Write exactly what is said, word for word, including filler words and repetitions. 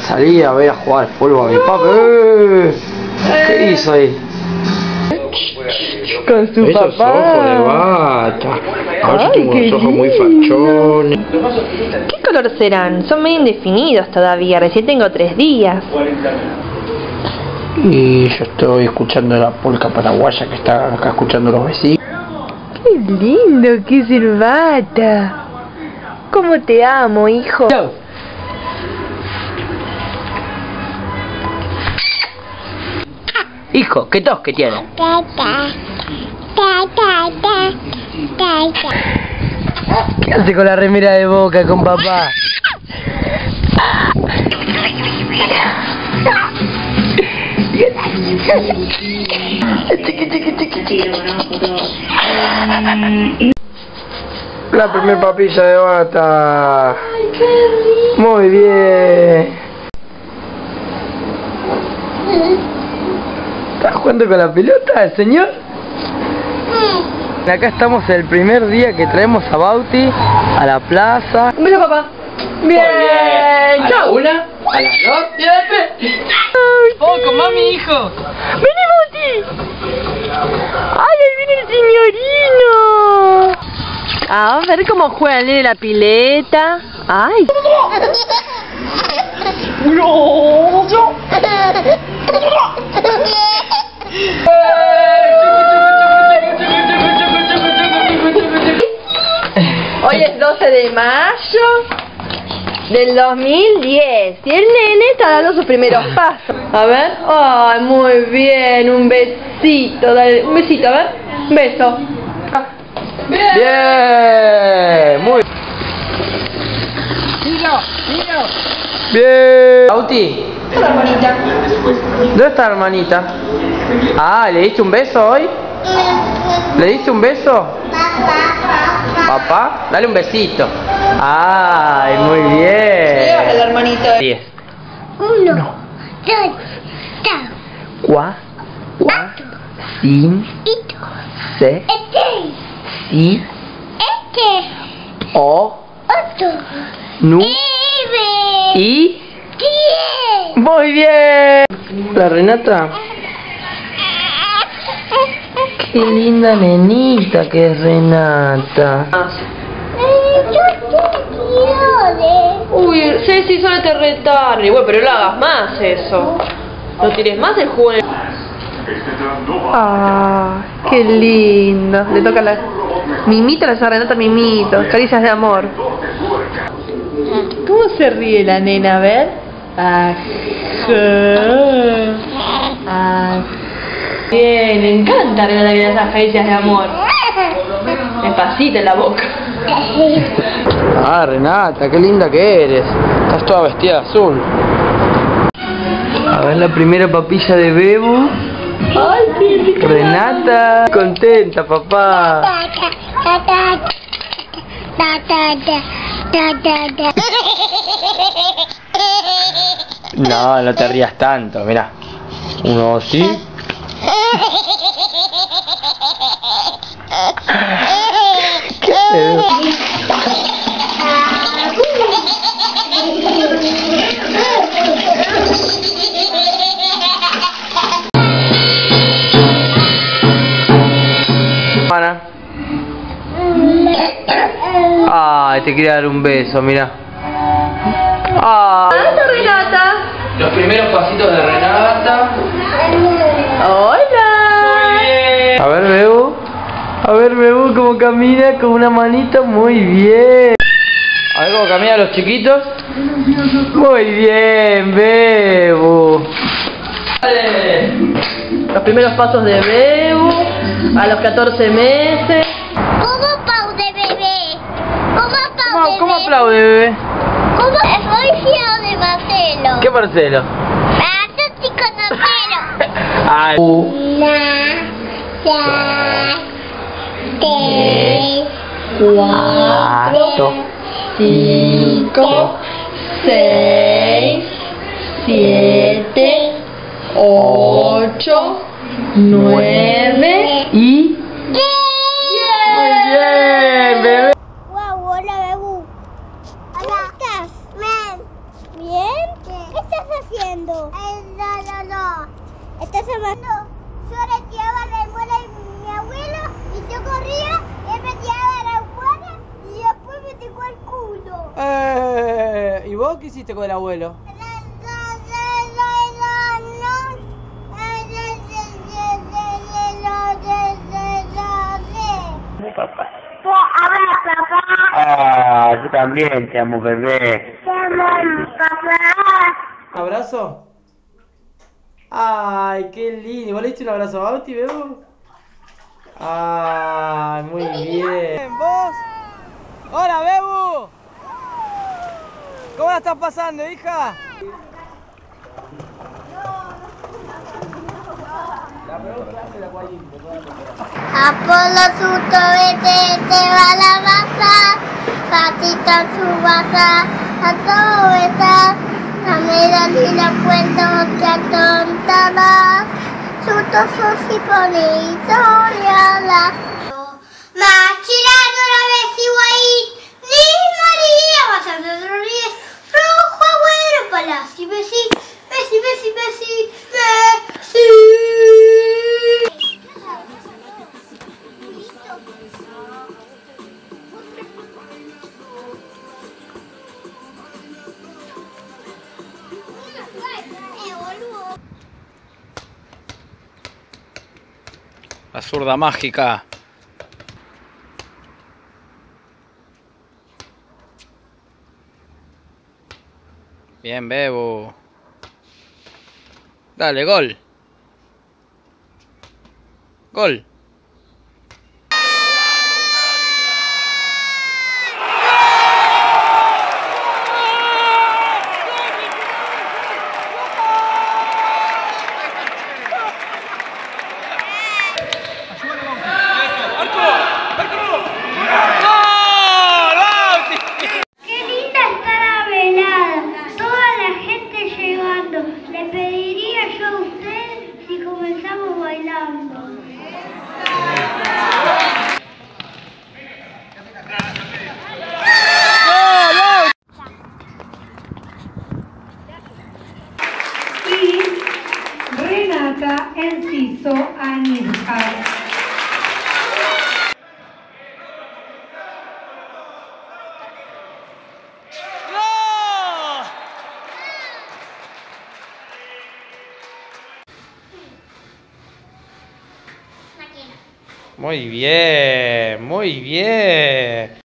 salí a ver a jugar al fútbol a mi papá. ¡Eh! ¿Qué hizo ahí? Con su Esos papá. ojos de bata. Ahora yo tengo qué unos ojos muy lindo. fachones. ¿Qué color serán? Son medio indefinidos todavía, recién tengo tres días. Y yo estoy escuchando la polca paraguaya que está acá escuchando los vecinos. ¡Qué lindo! ¡Qué silbata! ¿Cómo te amo, hijo? Hijo, ¿qué tos que tiene? ¿Qué hace con la remera de Boca con papá? La primer papilla de bata. ¡Ay, qué rico! Muy bien. ¿Está jugando con la pelota el señor? Acá estamos el primer día que traemos a Bauti a la plaza. Un beso, papá. Bien. ¿A la Chau. una? ¿A las dos? Poco, mami, hijo. ¡Vení, Bauti! ¡Ay, ahí viene el señorino! A ver cómo juega el nene de la pileta. ¡Ay! Hoy es doce de mayo del dos mil diez y el nene está dando sus primeros pasos. A ver, ay, muy bien, un besito, dale, un besito, a ver, un beso. Bien, Bien, muy bien. Bauti, ¿dónde está la hermanita? ¿dónde está la hermanita? Ah, ¿le diste un beso hoy? ¿Le diste un beso? ¿Papá? Dale un besito. Ay, muy bien. La hermanita. Diez. Uno, dos, tres, Cuatro. cuatro, Cinco. Seis. este, Siete. este, Ocho. ocho, Nueve. nueve, Y... diez. Muy bien. La Renata. Qué linda nenita que es Renata. Uy, Ceci, solo te retarde. Bueno, pero no hagas más eso. No tires más el jugo en el... Ah, qué lindo. Le toca la... Mimita, la Renata, mimito. Caricias de amor. ¿Cómo se ríe la nena? A ver. Ajá. Ajá. Bien, me encanta regalarle esas caricias de amor. Despacito en la boca. Ah, Renata, qué linda que eres. Estás toda vestida de azul. A ver la primera papilla de Bebu. Ay, qué rico. Renata, contenta, papá. No, no te rías tanto, mirá. Uno así. ¿Qué haces? Ana. Ay, te quería dar un beso, mirá. Ay. Hola, Renata. Los primeros pasitos de Renata. Hola. A ver, Bebu. A ver, Bebu, cómo camina con una manita. Muy bien. A ver cómo caminan los chiquitos. Muy bien, Bebu. Los primeros pasos de Bebu a los catorce meses. ¿Cómo aplaude, bebé? ¿Cómo aplaude, ¿Cómo, cómo bebé? aplaude, bebé? ¿Cómo soy fiel de Marcelo? ¿Qué Marcelo? Para tu conocero. Ay. Una, dos, tres, Cuatro. Cinco, seis, siete, ocho, nueve Y... diez. Muy bien, bebé. Wow, hola, Bebu. ¿Cómo estás? Bien. ¿Bien? ¿Qué estás esta semana yo le tiraba la almohada a mi abuelo y yo corría, él me tiraba la almohada y después me tocó el culo. Eh, ¿Y vos qué hiciste con el abuelo? Papá. Papá. Ah, yo también te amo, bebé. Te amo, papá. ¿Abrazo? Ay, qué lindo. ¿Vos le diste un abrazo a Bauti, Bebo? Ay, muy bien. ¿Vos? Hola, Bebu. ¿Cómo la estás pasando, hija? Apolo tutto vete, te va la masa, patita su basa, a todo está, la mera ni la cuento te atontarás, tutto su si pone historia. Machirando la vez igual, ni María, pasando otro ríes, rojo agüero, palacio, besi, besi, besi, besi, besi. La zurda mágica. Bien, Bebo. Dale, gol. Gol. Qué linda está la velada, toda la gente llegando. Le pediría yo a usted si comenzamos bailando. Y Renata Enciso Aníjar. Muy bien, muy bien.